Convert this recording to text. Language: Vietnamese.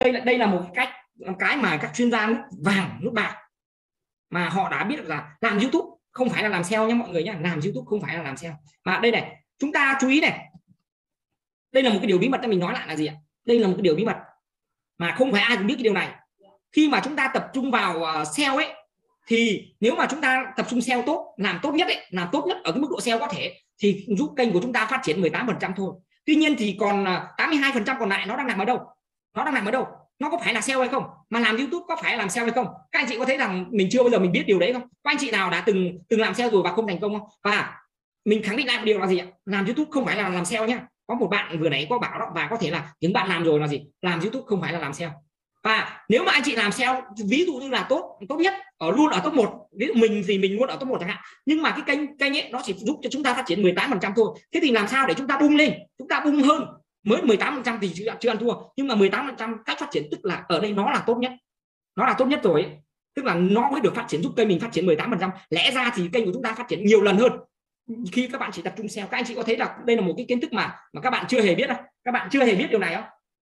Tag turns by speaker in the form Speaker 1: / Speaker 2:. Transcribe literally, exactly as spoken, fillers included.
Speaker 1: đây là đây là một cách cái mà các chuyên gia nút vàng nút bạc mà họ đã biết là làm YouTube không phải là làm sale nhé mọi người nhé, làm YouTube không phải là làm sale. Mà đây này, chúng ta chú ý này, đây là một cái điều bí mật cho mình nói lại là gì ạ? Đây là một cái điều bí mật mà không phải ai cũng biết cái điều này. Khi mà chúng ta tập trung vào sale ấy, thì nếu mà chúng ta tập trung sale tốt, làm tốt nhất ấy, làm tốt nhất ở cái mức độ sale có thể, thì giúp kênh của chúng ta phát triển mười tám phần trăm thôi. Tuy nhiên thì còn tám mươi hai phần trăm còn lại nó đang nằm ở đâu? Nó đang nằm ở đâu? Nó có phải là sale hay không? Mà làm YouTube có phải là làm sale hay không? Các anh chị có thấy rằng mình chưa bao giờ mình biết điều đấy không? Các anh chị nào đã từng từng làm sale rồi và không thành công không? Và mình khẳng định lại một điều là gì ạ? Làm YouTube không phải là làm sale nhá. Có một bạn vừa nãy có bảo đó, và có thể là những bạn làm rồi là gì? Làm YouTube không phải là làm sale. Và nếu mà anh chị làm sale, ví dụ như là tốt tốt nhất ở luôn ở top một, ví dụ mình thì mình luôn ở top một chẳng hạn, nhưng mà cái kênh kênh ấy nó chỉ giúp cho chúng ta phát triển mười tám phần trăm thôi. Thế thì làm sao để chúng ta bung lên, chúng ta bung hơn? Mới mười tám phần trăm thì chưa, chưa ăn thua, nhưng mà mười tám phần trăm cách phát triển, tức là ở đây nó là tốt nhất, nó là tốt nhất rồi ấy. Tức là nó mới được phát triển, giúp kênh mình phát triển mười tám phần trăm. Lẽ ra thì kênh của chúng ta phát triển nhiều lần hơn khi các bạn chỉ tập trung sale. Các anh chị có thấy là đây là một cái kiến thức mà mà các bạn chưa hề biết đâu, các bạn chưa hề biết điều này không?